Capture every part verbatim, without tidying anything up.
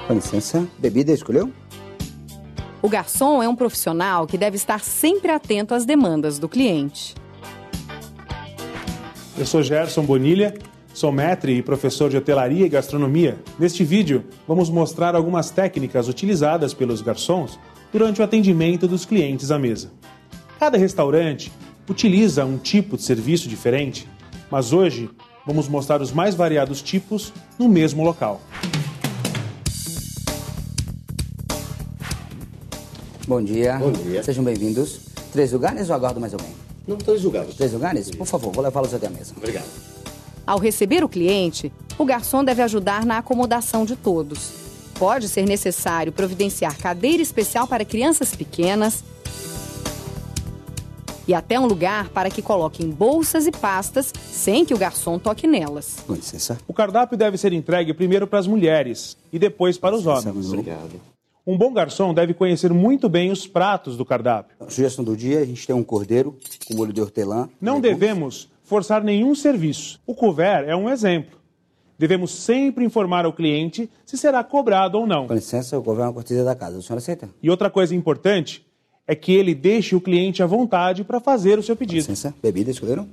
Com licença, bebida escolheu? O garçom é um profissional que deve estar sempre atento às demandas do cliente. Eu sou Gerson Bonilha, sou maître e professor de hotelaria e gastronomia. Neste vídeo, vamos mostrar algumas técnicas utilizadas pelos garçons durante o atendimento dos clientes à mesa. Cada restaurante utiliza um tipo de serviço diferente, mas hoje vamos mostrar os mais variados tipos no mesmo local. Bom dia. Bom dia. Sejam bem-vindos. Três lugares ou aguardo mais alguém? Não, três lugares. Três lugares? Por favor, vou levá-los até a mesa. Obrigado. Ao receber o cliente, o garçom deve ajudar na acomodação de todos. Pode ser necessário providenciar cadeira especial para crianças pequenas e até um lugar para que coloquem bolsas e pastas sem que o garçom toque nelas. Com licença. O cardápio deve ser entregue primeiro para as mulheres e depois para os homens. Obrigado. Um bom garçom deve conhecer muito bem os pratos do cardápio. A sugestão do dia, a gente tem um cordeiro com molho de hortelã. Não devemos forçar nenhum serviço. O couvert é um exemplo. Devemos sempre informar ao cliente se será cobrado ou não. Com licença, o couvert é uma cortesia da casa. O senhor aceita? E outra coisa importante é que ele deixe o cliente à vontade para fazer o seu pedido. Com licença, bebida escolheram?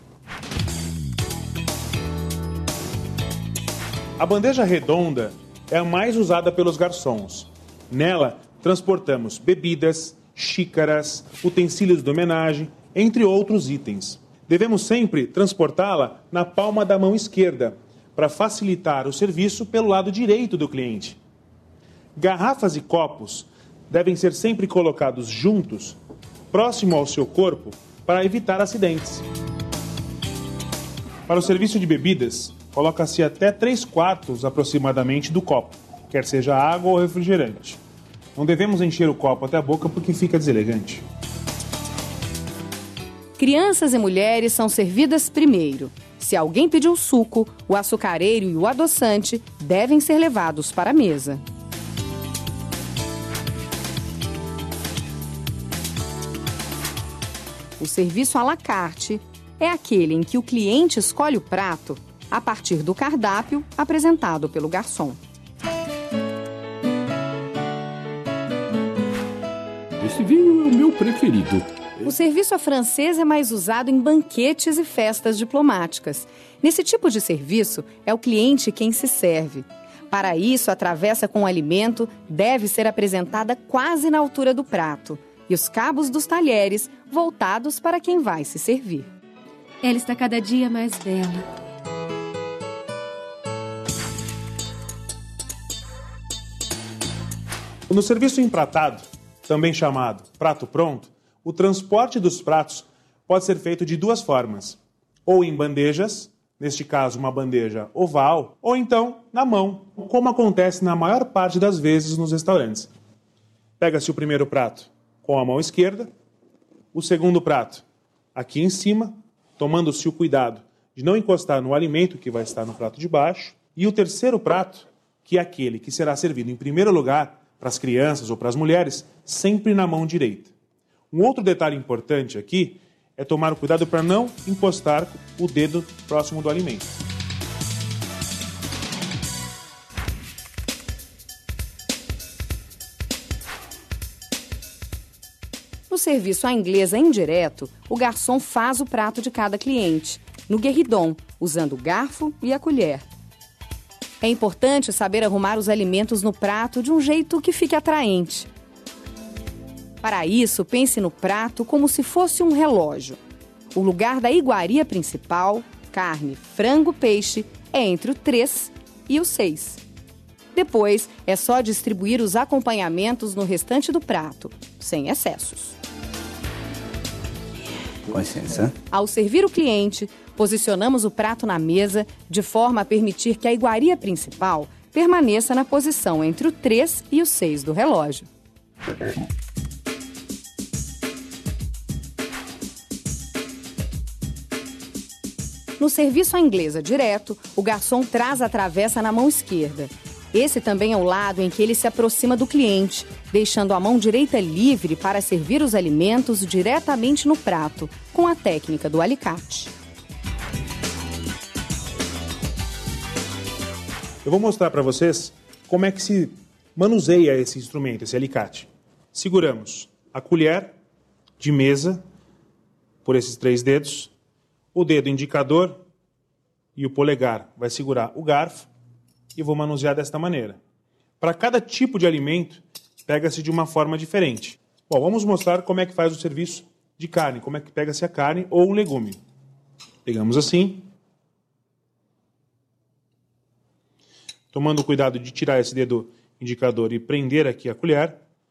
A bandeja redonda é a mais usada pelos garçons. Nela, transportamos bebidas, xícaras, utensílios de homenagem, entre outros itens. Devemos sempre transportá-la na palma da mão esquerda, para facilitar o serviço pelo lado direito do cliente. Garrafas e copos devem ser sempre colocados juntos, próximo ao seu corpo, para evitar acidentes. Para o serviço de bebidas, coloca-se até três quartos aproximadamente do copo, quer seja água ou refrigerante. Não devemos encher o copo até a boca porque fica deselegante. Crianças e mulheres são servidas primeiro. Se alguém pediu suco, o açucareiro e o adoçante devem ser levados para a mesa. O serviço à la carte é aquele em que o cliente escolhe o prato a partir do cardápio apresentado pelo garçom. Esse vinho é o meu preferido. O serviço à francesa é mais usado em banquetes e festas diplomáticas. Nesse tipo de serviço, é o cliente quem se serve. Para isso, a travessa com o alimento deve ser apresentada quase na altura do prato e os cabos dos talheres voltados para quem vai se servir. Ela está cada dia mais bela. No serviço empratado, também chamado prato pronto, o transporte dos pratos pode ser feito de duas formas. Ou em bandejas, neste caso uma bandeja oval, ou então na mão, como acontece na maior parte das vezes nos restaurantes. Pega-se o primeiro prato com a mão esquerda, o segundo prato aqui em cima, tomando-se o cuidado de não encostar no alimento que vai estar no prato de baixo, e o terceiro prato, que é aquele que será servido em primeiro lugar para as crianças ou para as mulheres, sempre na mão direita. Um outro detalhe importante aqui é tomar cuidado para não encostar o dedo próximo do alimento. No serviço à inglesa indireto, o garçom faz o prato de cada cliente, no guerridon, usando o garfo e a colher. É importante saber arrumar os alimentos no prato de um jeito que fique atraente. Para isso, pense no prato como se fosse um relógio. O lugar da iguaria principal, carne, frango, peixe, é entre o três e o seis. Depois, é só distribuir os acompanhamentos no restante do prato, sem excessos. Com licença. Ao servir o cliente, posicionamos o prato na mesa de forma a permitir que a iguaria principal permaneça na posição entre o três e o seis do relógio. No serviço à inglesa direto, o garçom traz a travessa na mão esquerda. Esse também é o lado em que ele se aproxima do cliente, deixando a mão direita livre para servir os alimentos diretamente no prato, com a técnica do alicate. Eu vou mostrar para vocês como é que se manuseia esse instrumento, esse alicate. Seguramos a colher de mesa por esses três dedos, o dedo indicador e o polegar vai segurar o garfo e vou manusear desta maneira. Para cada tipo de alimento, pega-se de uma forma diferente. Bom, vamos mostrar como é que faz o serviço de carne, como é que pega-se a carne ou um legume. Pegamos assim, tomando cuidado de tirar esse dedo indicador e prender aqui a colher.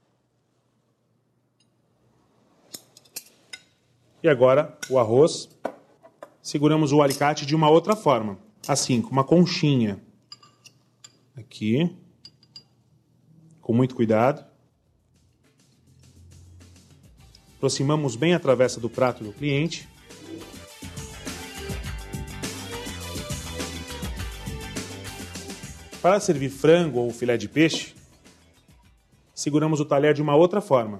E agora o arroz, seguramos o alicate de uma outra forma, assim, com uma conchinha. Aqui, com muito cuidado. Aproximamos bem a travessa do prato do cliente. Para servir frango ou filé de peixe, seguramos o talher de uma outra forma.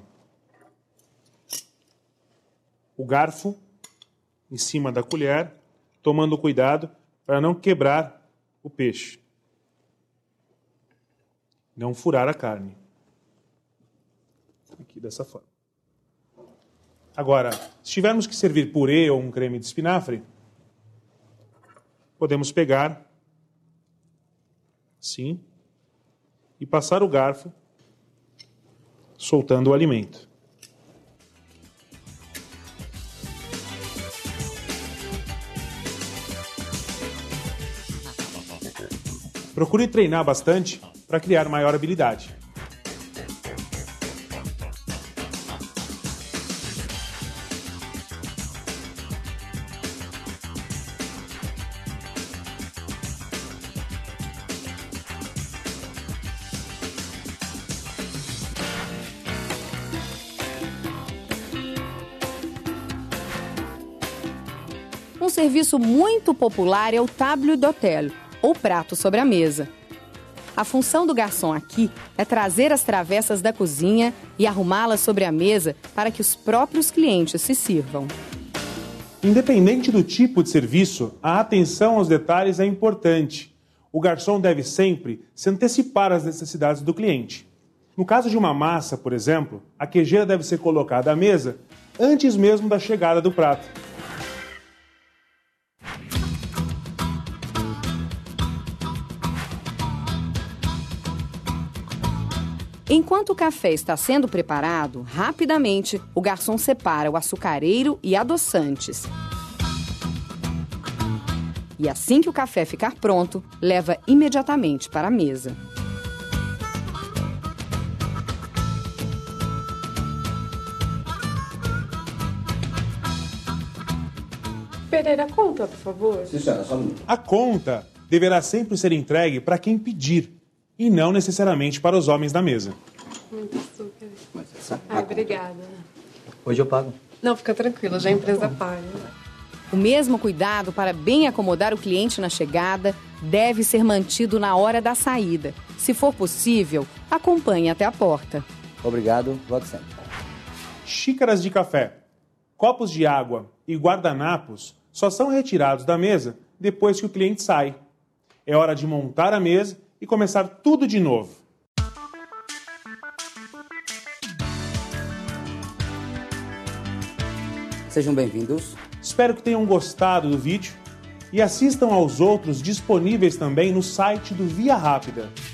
O garfo em cima da colher, tomando cuidado para não quebrar o peixe. Não furar a carne. Aqui dessa forma. Agora, se tivermos que servir purê ou um creme de espinafre, podemos pegar assim e passar o garfo soltando o alimento. Procure treinar bastante para criar maior habilidade. Um serviço muito popular é o table d'hôtel, ou prato sobre a mesa. A função do garçom aqui é trazer as travessas da cozinha e arrumá-las sobre a mesa para que os próprios clientes se sirvam. Independente do tipo de serviço, a atenção aos detalhes é importante. O garçom deve sempre se antecipar às necessidades do cliente. No caso de uma massa, por exemplo, a queijeira deve ser colocada à mesa antes mesmo da chegada do prato. Enquanto o café está sendo preparado, rapidamente o garçom separa o açucareiro e adoçantes. E assim que o café ficar pronto, leva imediatamente para a mesa. Pereira, conta, por favor. Sim, senhora, só um minuto. A conta deverá sempre ser entregue para quem pedir, e não necessariamente para os homens da mesa. Muito açúcar. Mas essa- Ai, obrigada. Hoje eu pago. Não, fica tranquila, já a empresa paga. O mesmo cuidado para bem acomodar o cliente na chegada deve ser mantido na hora da saída. Se for possível, acompanhe até a porta. Obrigado, volte sempre. Xícaras de café, copos de água e guardanapos só são retirados da mesa depois que o cliente sai. É hora de montar a mesa e começar tudo de novo. Sejam bem-vindos. Espero que tenham gostado do vídeo e assistam aos outros disponíveis também no site do Via Rápida.